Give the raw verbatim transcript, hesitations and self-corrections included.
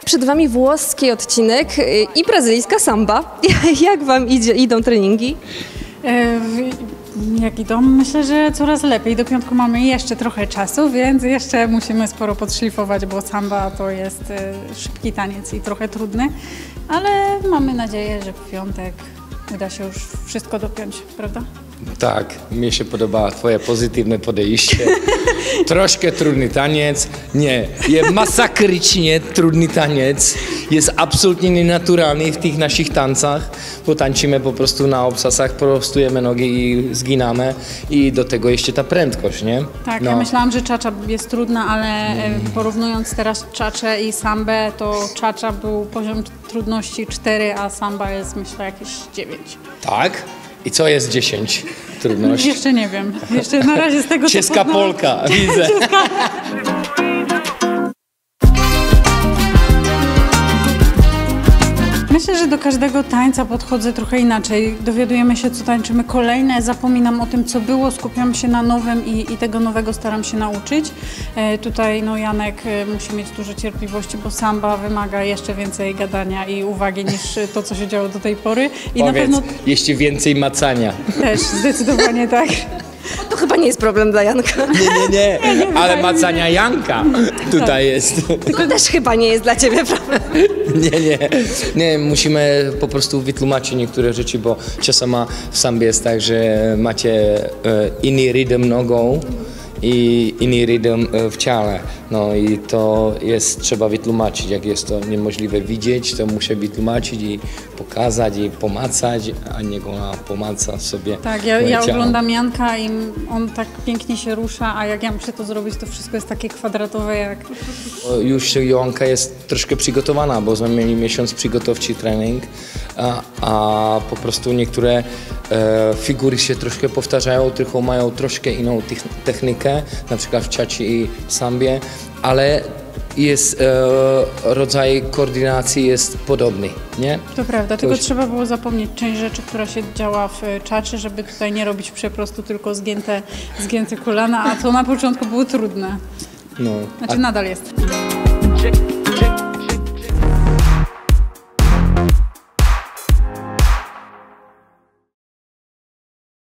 Przed Wami włoski odcinek i brazylijska samba. Jak Wam idzie, idą treningi? E, jak idą? Myślę, że coraz lepiej. Do piątku mamy jeszcze trochę czasu, więc jeszcze musimy sporo podszlifować, bo samba to jest e, szybki taniec i trochę trudny, ale mamy nadzieję, że w piątek uda się już wszystko dopiąć, prawda? Tak, mi się podoba twoje pozytywne podejście. Troszkę trudny taniec. Nie, jest masakrycznie trudny taniec. Jest absolutnie nienaturalny w tych naszych tancach, bo tańczymy po prostu na obcasach, prostujemy nogi i zginamy i do tego jeszcze ta prędkość, nie? Tak, no. Ja myślałam, że czacza jest trudna, ale mm. porównując teraz czaczę i sambę, to czacza był poziom trudności cztery, a samba jest myślę jakieś dziewięć. Tak? I co jest dziesięć trudności? Jeszcze nie wiem. Jeszcze na razie z tego Czeska co Polka, widzę. Czeska... Myślę, że do każdego tańca podchodzę trochę inaczej. Dowiadujemy się, co tańczymy kolejne, zapominam o tym, co było, skupiam się na nowym i, i tego nowego staram się nauczyć. E, tutaj no, Janek e, musi mieć dużo cierpliwości, bo samba wymaga jeszcze więcej gadania i uwagi niż to, co się działo do tej pory. I Powiedz, na pewno jeszcze więcej macania. też, zdecydowanie tak. To chyba nie jest problem dla Janka. Nie, nie, nie, nie ale macania Janka tutaj tak jest. Tylko też chyba nie jest dla Ciebie problem. Nie, nie, nie, musimy po prostu wytłumaczyć niektóre rzeczy, bo czasami w sambie jest tak, że macie inny rytm nogą i inny rytm w ciele. No i to jest, trzeba wytłumaczyć, jak jest to niemożliwe widzieć, to muszę wytłumaczyć i pokazać i pomacać, a nie go pomaca sobie. Tak, ja, ja oglądam Janka i on tak pięknie się rusza, a jak ja muszę to zrobić, to wszystko jest takie kwadratowe jak... Już Joanka jest troszkę przygotowana, bo mamy mieli miesiąc przygotowczy trening, a, a po prostu niektóre e, figury się troszkę powtarzają, tylko mają troszkę inną technikę, na przykład w czacie i w sambie, ale jest e, rodzaj koordynacji jest podobny, nie? To prawda, to tylko już... trzeba było zapomnieć część rzeczy, która się działa w czacie, żeby tutaj nie robić przeprostu tylko zgięte, zgięte kolana, a to na początku było trudne. No. Znaczy a... nadal jest.